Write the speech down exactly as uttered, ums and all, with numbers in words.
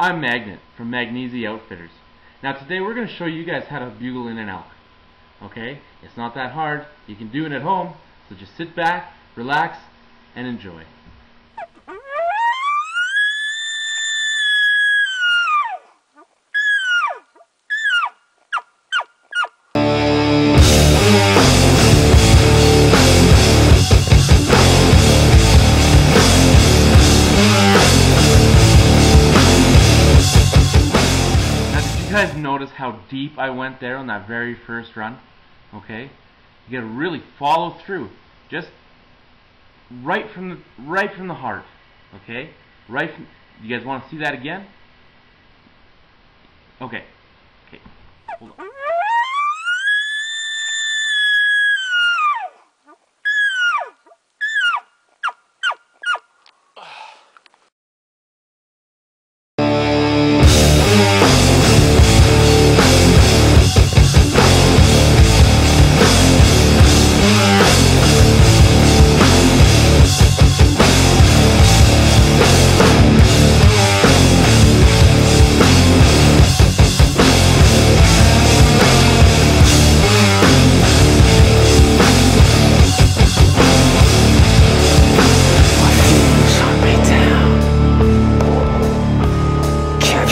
I'm Magnet from Magnesia Outfitters. Now today we're going to show you guys how to bugle in an elk. Okay? It's not that hard. You can do it at home. So just sit back, relax, and enjoy. You guys notice how deep I went there on that very first run? Okay, you gotta really follow through, just right from the right from the heart. Okay, right from, you guys want to see that again? Okay, okay, hold on.